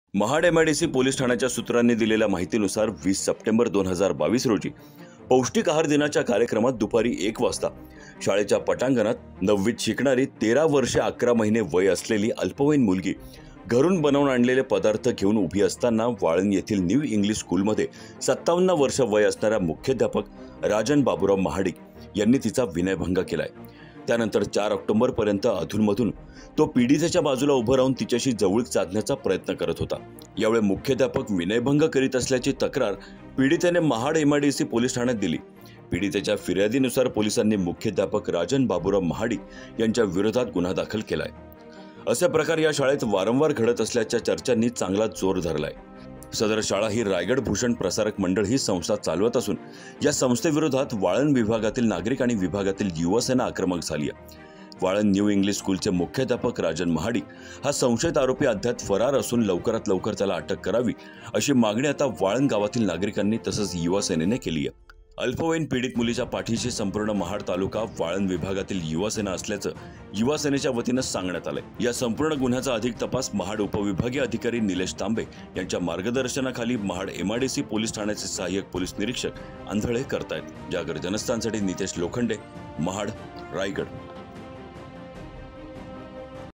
Mahad MIDC police ठाण्याच्या सूत्रांनी दिलेल्या माहितीनुसार 20 सप्टेंबर 2022 रोजी पौष्टिक आहार दिनाच्या कार्यक्रमात दुपारी 1 वाजता शाळेच्या पटांगणात 9वीत शिकणारी 13 वर्षे 11 महिने वय असलेली अल्पवयीन मुलगी घरून बनवून आणलेले पदार्थ घेऊन उभी असताना वाळण येथील न्यू इंग्लिश स्कूलमध्ये 57 वर्ष वय असणाऱ्या मुख्याध्यापक राजन बाबूराव महाडिक यांनी तिचा विनयभंग केलाय। त्यानंतर 4 ऑक्टोबर पर्यंत अधूनमधून तो पीडितेच्या बाजूला उभं राहून तिच्याशी जवळीक साधण्याचा प्रयत्न करत होता। यावेळी मुख्याध्यापक विनयभंग करीत असल्याची तक्रार पीडितेने महाड एमआयडीसी पोलीस ठाण्यात दिली। पीडितेच्या फिर्यादीनुसार पोलिसांनी मुख्याध्यापक राजन बाबूराव महाडिक यांच्या विरोधात गुन्हा दाखल केलाय। असे प्रकार या शाळेत वारंवार घडत असल्याच्या चर्चांनी चांगला जोर धरलाय। सदर शाळा ही रायगड भूषण प्रसारक मंडळ ही संस्था चालवत असून या संस्थेविरोधात वाळण विभागातील नागरिक आणि विभागातील युवासेना आक्रमक झाली आहे। वाळण न्यू इंग्लिश स्कूलचे मुख्याध्यापक राजन महाडिक हा संशयित आरोपी अद्याप फरार असून लवकरात लवकर त्याला अटक करावी अशी मागणी आता वाळण गावातील नागरिकांनी तसंच युवासेनेने केली आहे। अल्पवयीन पीडित मुलीच्या पाठीशी संपूर्ण महाड तालुका वाळण विभागातील युवासेना असल्याचं युवासेनेच्या वतीनं सांगण्यात आलंय। या संपूर्ण गुन्ह्याचा अधिक तपास महाड उपविभागीय अधिकारी निलेश तांबे यांच्या मार्गदर्शनाखाली महाड एमआयडीसी पोलीस ठाण्याचे सहाय्यक पोलीस निरीक्षक आंधळे करतायत। जागर जनस्थानसाठी नितेश लोखंडे, महाड, रायगड।